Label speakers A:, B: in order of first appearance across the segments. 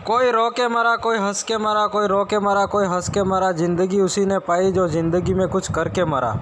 A: कोई रो के मरा, कोई हंस के मरा, कोई रो के मरा, कोई हंस के मरा। जिंदगी उसी ने पाई जो जिंदगी में कुछ करके मरा।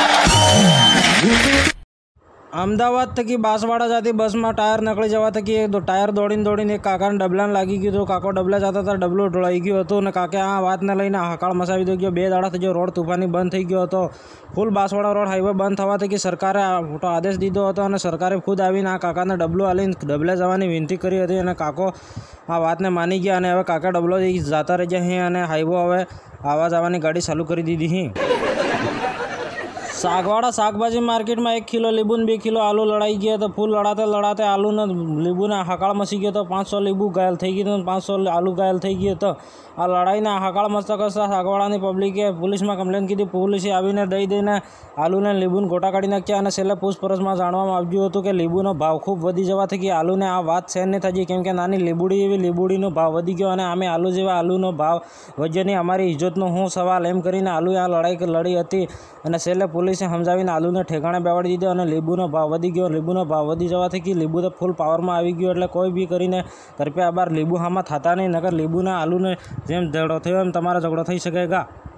A: अमदावाद थकी बांसवाड़ा जाती बस में टायर नकળી जवा थकी एक टायर દોડીને એક કાકાને ડબલાને લાગી ગયું તો કાકો ડબલા જતા હતા, ડબલો ઢોળાઈ ગયો હતો અને કાકે આ વાતને લઈને હકાળ મચાવી દો ગયો। 2 દાડા થઈ ગયો, રોડ તૂફાની બંધ થઈ ગયો હતો। ફૂલ બાંસવાડા રોડ હાઈવે બંધ થવાથી કે સરકારે મોટો આદેશ દીધો હતો અને સરકારે ખુદ આવીને આ કાકાને ડબલો આલીને ડબલે જવાની વિનંતી કરી હતી અને કાકો આ વાતને માની ગયા અને હવે કાકા ડબલો જતા રહી ગયા અને હાઈવે હવે આવા જવાની ગાડી ચાલુ કરી દીધી હી। सागवाड़ा शाकभाजी मार्केट में 1 किलो लींबू ने 2 किलो आलू लड़ाई गया तो फूल लड़ाते आलू ने लींबू ने हकाड़ मसी गयो तो 500 लींबू घायल थी गई तो 500 आलू घायल थी गए तो आ लड़ाई ने हकाड़ मस्ता करता सागवाड़ा पब्लिके पुलिस में कम्प्लेन की थी। पुलिस आवीने दई दईने आलू ने लींबू ने गोटा काढ़ी नाख्या और छेल्ले पूछपरछ में जाणवामां आव्युं हतुं के लींबूनो भाव खूब वधी जवाथी कि आलू ने आ वात सहन नहीं थई केम के नानी लींबूड़ी एवी लींबूड़ीनो भाव वधी गयो अने आमे आलू जेवा आलूनो भाव वध्यो नहीं, अमारी इज्जतनो हुं सवाल एम करीने आलूए आ लड़ाई लड़ी हती अने छेल्ले पुलिसे समजावीने आलू ने ठेकाणे बेवाड़ी दीधो अने लींबूनो भाव वधी गयो। लींबूनो भाव वधी जवाथी कि लींबू तो फूल पावर में आवी गयो एटले कोई बी करीने कृपया बार लींबू हामा थता नहीं, नकर लींबूने आलूने जेम झगड़ो थयो एम तमारा झगड़ो थई सकेगा।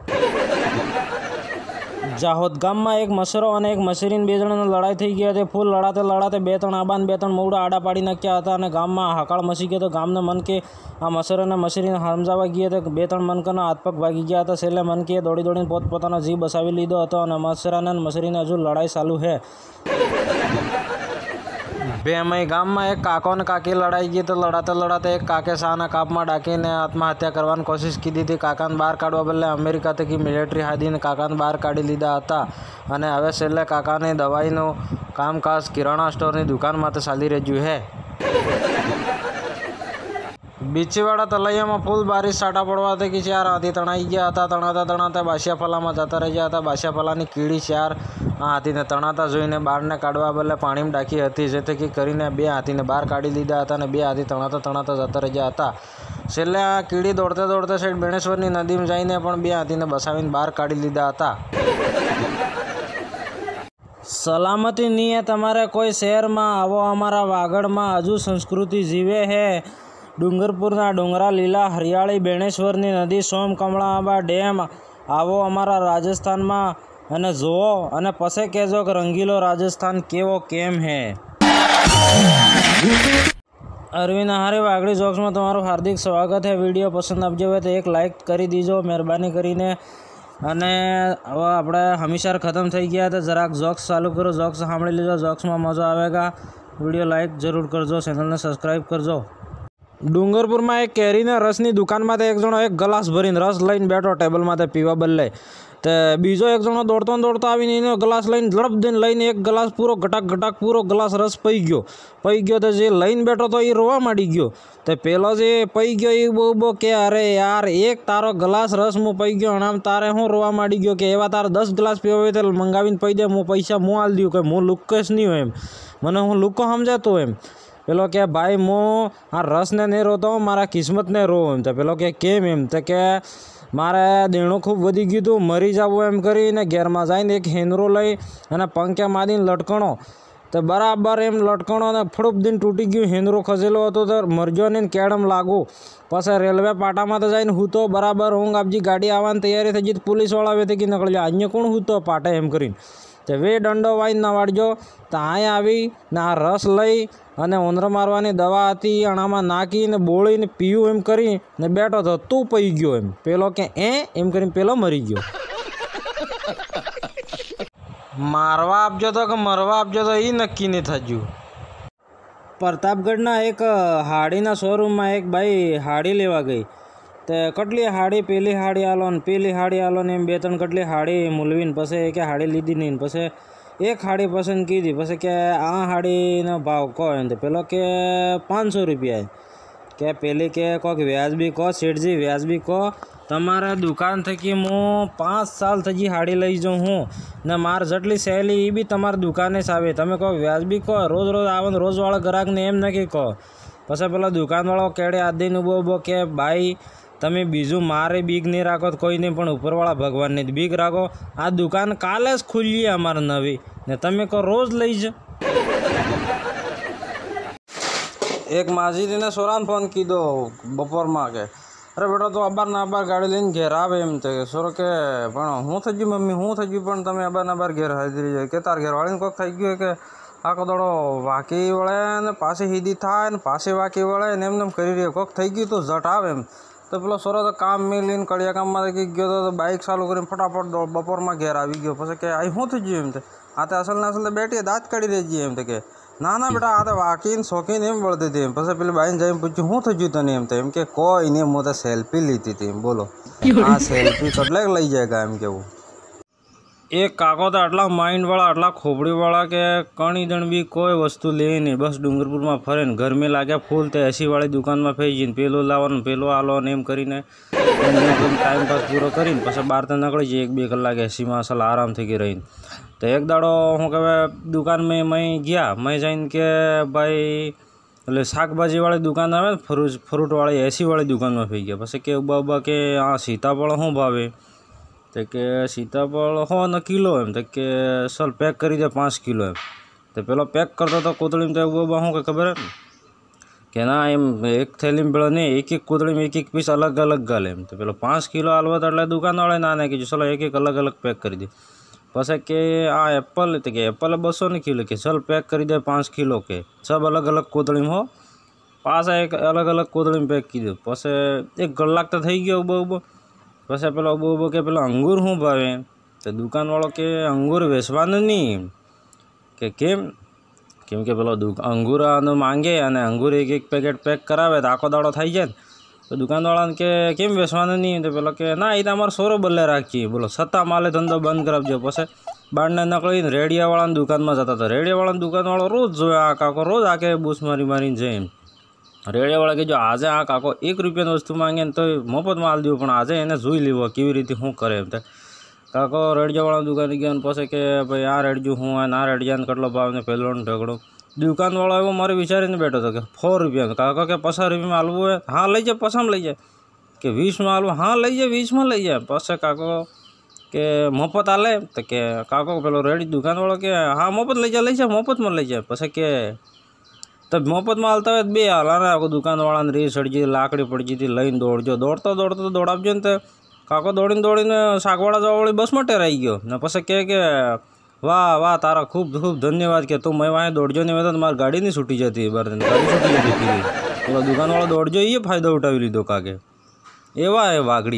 A: जाहोद गाम में एक मसरो और एक मशीरीन 2 जणानी लड़ाई थी गई थी। फूल लड़ाते 2-3 आबा ने 2-3 मौड़ा आड़ा पाड़ी नाख्या हता अने गाम में हकाड़ मसी गयो तो गामना मनके आ मसरो ने मशीरीन समजावा गया तो 2-3 मनकानो हाथ पग भागी गया था। छेल्ले मनके दौड़ी पोतपोतानो जीव बसावी लीधो हतो अने मसराने मशीरीने हजू लड़ाई चालू है। बेमई गाम में एक काको ने काकी लड़ाई गई तो लड़ाते एक काके शाहना काप में डाकीने आत्महत्या करवानी कोशिश की थी। काका ने बहार काढवा बदले अमेरिका थकी मिलिटरी हादीने काका ने बहार काढी लीधा हता अने हवे छेल्ले काकाने दवाईनो कामकाज किराणा स्टोरनी दुकान माटे चाली रह्युं है। बीचीवाड़ा तलैया में फूल बारिश साटा पड़वा थी कि 4 हाथी तणाई गया था। तणाता बासियाफला में जता रही गया था। बासियाफलानी कीड़ी 4 हाथी ने तणाता जोईने बहार ने काढवा बदले पाणी में डाकी हती, जेथी कि करीने 2 हाथी ने बहार काढी लीधा हता अने 2 हाथी तणाता जता रही गया था। छेल्ले आ कीड़ी दौड़ते साइड बेणेश्वरनी नदी में जाईने पण 2 हाथी ने बसावीने बहार काढी लीधा हता। सलामती नहीं है तमारे कोई शहर में, आवो अमारा वागड़ में हजू संस्कृति जीवे है। डूंगरपुरना डोंगरा लीला हरियाળી बेणेश्वरनी नदी सोम कमळाबा डेम आवो अमारा राजस्थान में अने जोवो अने पछे कहेजो के रंगीलो राजस्थान केवो केम है। अरविंद आहारे वागड़ी जोक्स में तुम्हारो हार्दिक स्वागत है। वीडियो पसंद आपजो हो तो एक लाइक करी दीजो मेहरबानी करीने। अने हवे आपणे हमेशा खत्म थई गया तो जराक जोक्स चालू करो, जोक्स सांभळी लीजो, जोक्स में मजा आवेगा। वीडियो लाइक जरूर करजो, चैनल ने सब्सक्राइब करजो। डूंगरपुर में एक केरीना रसनी दुकान में एक जणो 1 ग्लास भरीने रस लईने बैठो टेबल में पीवा बदले तो बीजो एक जणो दौड़ता आवीने एनो ग्लास लईने झड़प दईने लईने 1 ग्लास पूरो घटाक पूरो ग्लास रस पी गयो तो जे लईने बैठो तो ये रोवा मांडी गयो तो पेलो जे पी गयो ये बो के अरे यार 1 तारो ग्लास रस मु पी गयो अने तारे हूँ रोवा मांडी गयो के एवा तारे 10 ग्लास पीवा होय तो मंगावीने पी दे, मु पैसा मु आल दियो के मु लुक्कस नहीं हो एम, मने हूँ लुक्को समजातो एम। पेलो के भाई मो आ रस ने नहीं रोता हूँ, मारा किस्मत ने रो एम। तो पेलो के केम एम तो के मारे देणो खूब वधी गयुं तो मरी जावो एम करीने घेर में जाईने 1 हेनरो लई अने पंख्या मारीने लटकणो तो बराबर एम लटकणो ने फड़ूप दिन तूटी गयुं। हेनरो खसेलो हतो तो मरजो ने केडम लागू। पाछा रेलवे पाटा में तो जाईने हूतो बराबर ऊँघ आपजी गाड़ी आवानी तैयारी थई गई। पुलिसवाळा वेती की नकळी अहींया कोण हूतो पाटे एम करीने तो वे दंडो वाईने नवाड़जो तो आए आवी ने आ रस लई अने उंदर मारवानी दवा हती आणामां नाखीने बोळीने पीव्युं एम करीने बैठो तो तू पी गयो एम। पेलो के एम करीने पेलो मरी गयो। मारवा आपजो तो के मरवा आपजो तो ई नक्की नहीं थज्युं। प्रतापगढ़ना एक हाड़ीना शोरूम में एक भाई हाड़ी लेवा गई तो कटली हाड़ी पेली हाड़ी आलो ने पेली हाड़ी आलो ने एम 2-3 कटली हाड़ी मूलवीने पछी के हाड़ी लीधी नहीं पछी एक हाड़ी पसंद की थी पछी के आ हाड़ीनो भाव कहो एम तो पेलो के 500 रुपया के पेली के कोक व्याजबी कहो सेठजी व्याजबी कहो तमारा दुकान थकी मु 5 साल थी हाड़ी लई जाऊँ हूँ ने मार जटली सहेली ई भी तमार दुकाने ज आवे तमे कहो व्याजबी कहो रोज आवे रोजवाळा ग्राहक ने एम नक्की कहो। पछी पेलो दुकानवाळो केड़े आदीने उभो के भाई तमे बीजू मारे बीक नहीं राखो तो कोई नहीं पण उपरवाळा भगवान ने बीक राखो। आ दुकान काले ज खुली है अमार नवी ने तमे को रोज लई जाओ। एक माजी ने सोरान फोन कीधो बपोर में के अरे बेटा तो अबार ना अबार गाड़ी लईने घेर आवे एम ते सोरो के पण हूँ थई मम्मी हूँ थई पण तमे अबार ना अबार घेर हाजरी जाए के तार घेरवाळीने कोक थई गयो के आखो दड़ो वाकी वळे ने पाछे हीदी थाय ने पाछे वाकी वळे ने एमनेम करी रह्यो कोक थई गयुं तो झट आवे एम तो पेलो सोरो तो काम मेलीने कड़िया काम में गयो तो बाइक चालू करीने फटाफट बपोर में घेर आई गयो पछी के आई हूँ थई गयुं एम ते आ तो असल ने असल बेटी दाँत काढ़ी रही एम ते के ना बेटा आ तो वाकीन शौकीन एम बोलती थी पछी पेली बाईने जाईने पूछ्યું हूँ थई गयुं तने एम ते एम के कोई नहीं मु तो सेल्फी लीधी थी बोलो आ सेल्फी कटले लई जाएगा एम केवुं एक काको तो आटला माइंड वाला आटला खोपड़ी वाला के कणी दण भी कोई वस्तु ले नहीं बस डूंगरपुर में फरे ने गर्मी लागे फूल तो एसी वाली दुकान में फेंकीने पेलो लावो पेलो आलो ने एम करीने टाइम पास पूरो करीने पछी बार तो निकली जाए 1-2 कलाक एसी में असल आराम थी रहीने तो एक दाड़ो हूँ कहे दुकान में मैं गया मैं जाइन के भाई એટલે શાકભાજી वाली दुकान आवे फ्रूट वाली एसी वाली दुकान में फी गया पछी के उबा के आ सीताफळ शू भावे तो के सीताफळ 100 न किलो एम तो के चल पैक करी दे 5 किलो एम तो पेलो पैक करता तो कोतड़ी में तो उबा शू खबर है कि ना एम एक थैली में पेलो नहीं एक कोतड़ी में एक पीस अलग अलग गाले एम तो पेलो 5 किलो आलवा तो एटले दुकानवाळे ना ने कीधुं चलो एक अलग अलग पैक करी दे पछी के आ एप्पल तो कि एप्पल 200 ने किलो के चल पैक करी दे 5 किलो के सब अलग अलग कोतड़ी में हो पाछा एक अलग अलग कोतड़ी में पैक कीधुं पछी 1 कलाक तो थई गयो उबो पछी पेलो उबो के पेलो अंगूर शू भावे तो दुकानवाळो के अंगूर वेचवानुं नहीं के केम के पेलो अंगूर मांगे अने अंगूर एक पेकेट पैक करावे तो आखो दाड़ो थई जाए तो दुकानवाळाने के केम वेचवानुं नहीं तो पेलो के ना ए तो अमारो सोरो बदले राखीए बोलो सत्ता माले धंधो बंद करावजो पछी बारने नकळीने रेडियावाळानी दुकान में जता तो रेडियावाळानी दुकानवाळो रोज जोए आ काको रोज आके बूस मारी मारीने जाए रेडियावाळा के जो आज आ काको 1 रुपयानी वस्तु मांगे तो मफत माल दो पण आज एने जोई लेवो केवी रीते शू करे एम काको रेडियावाळा दुकाने गयो पछी के भाई आ रेडियो शू आ रेडियाने कटलो भाव ने पेलो ढगड़ो दुकानवाळो एवो मारे विचारीने बैठो तो के 4 रुपया काको के 50 रुपया में आलवो है हाँ लई जाए 50 में लई जाए के 20 में आलवो हाँ लई जाए 20 में लई जाए पछी काको के मफत आले तो के काको पेलो रेडी दुकानवाळो के हाँ मफत लई जाए मफत में लई जाए पछी के तो मफत में आलता हो 2 हाला ने आखो दुकानवाळाने री सड़जी लाकड़ी पड़जी थी लईने दौड़जो दौड़ता तो दौड़ावजो ने तो काको दौड़ीने शाकवाड़ा जवावाळी बस में टेराई गयो ने पछी के वाह वाह तारा खूब खूब धन्यवाद के तुम मैं वहाँ दौड़जो नहीं तो तुम्हारी गाड़ी नहीं छूटी जाती गाड़ी छूटी जाती थी तो दुकानवाळो दौड़जो ये फायदो उठावी लीधो काके एवा है वागड़ी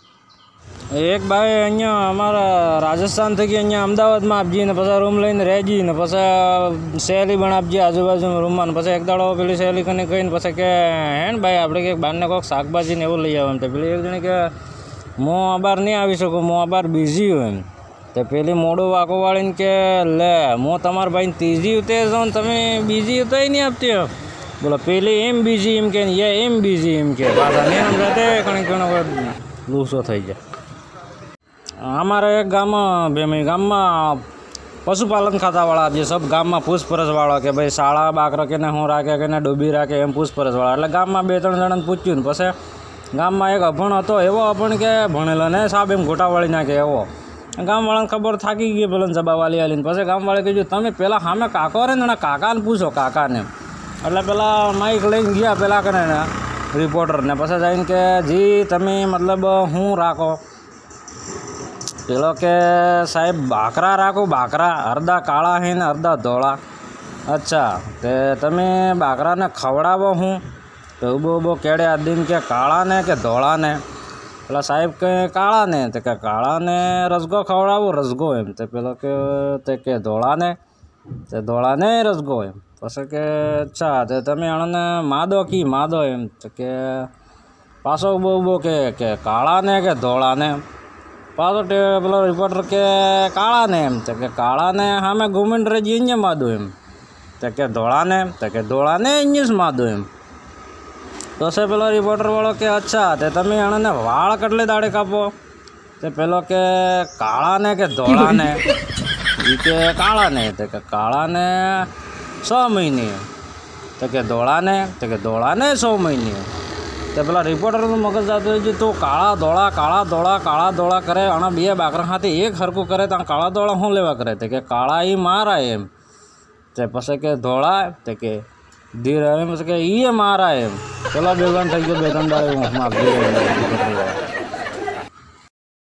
A: एक भाई अँ अमरा राजस्थान थी अँ अमदावाद में आपजी ने पछी रूम लईने रहेजी ने पछी सहेली पण आपजी आजूबाजू रूम में पछी एक दाड़ो पेली सहेली कने कहीने पछी के हे ने भाई आपणे के बारने कोक शाकभाजी ने एवुं लई आવો एम तो पेली एक जणी के मु अबार नहीं आवी सकूँ मु अबार बीजी हूँ एम तो पेली मोड़ो वाको वाळीने के ले मु तमार भाई तीजी उते जाऊँ तमे बीजी तो ही नहीं आपती हो बोलो पेली एम बीजी एम के ये एम बीजी एम के पाछा नहीं समझाते कणी लूसो थई जाए अमारे एक गाम गाम में पशुपालन खातावाळा जे सब गाम में पूछपरछवाळो के भाई शाळा बाकरा के हूँ राखे के डूबी राखे एम पूछपरछवाळा एटले गाम में 2-3 जणाने पूछ्યું पछी गाम में एक अभण हतो एवो अभण के भणेलो ने साहब एम गोटावाળી नाखे एवो गामवाळाने खबर थाकी गई पेलो जवाब आली आलीने पछी गामवाळे कीधुं तमे पेला सामे काको रे ने काकाने पूछो काकाने एटले पेला माइक लईने गया पेला कने रिपोर्टर ने पछी जाईने के जी तमे मतलब हूँ राखो पेलो के साहेब बाकरा राखो बाकरा अर्धा काळा है ने अर्धा धोळा अच्छा ते तमे बाकरा ने खवड़ावो हूँ तो उबो केड़े आदमी के काळा ने के धोळा ने पेला साहेब के काळा ने तो के काळा ने रसगो खवड़ावो रसगो एम तो पेलो के धोळा ने रसगो एम पछी के अच्छा तो तमे आने मादो की मादो एम तो के पाछो उबो के काळा ने के धोळा ने पाछो पेलो रिपोर्टर के काळा ने एम तो के काळा ने सामे घूमीने रही अँ मादो एम तो के धोळा ने अँ मादो एम तो से पेलो रिपोर्टर वालों के अच्छा तो तमे आने वाळ कटले दाड़े कापो तो पेलो के काळा ने के धोळा ने के काळा ने तो के काळा ने 6 महीने तो के धोळा ने 100 महीने तो पेला रिपोर्टर मगज जातो है तो काळा धोळा करे अने 2 बाकरा हाथे एक हरकू करे तो काळा धोळा शू लेवा करे तो के काळा ही मारा एम तो पछी के धोळा तो के ધીરે પછી કે ઈ મારા એમ પેલા ભેગા થઈ ગયો 2-3 દાડે હું માગી